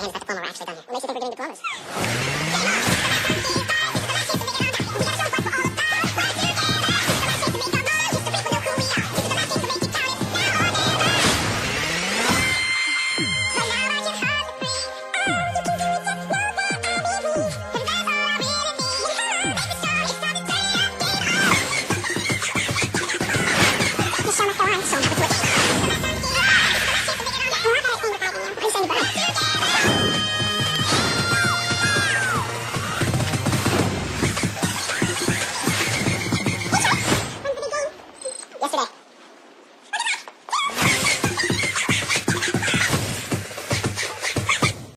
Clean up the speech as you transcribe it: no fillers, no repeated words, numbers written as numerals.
band is that diploma we're actually done here. What makes you think we're getting diplomas?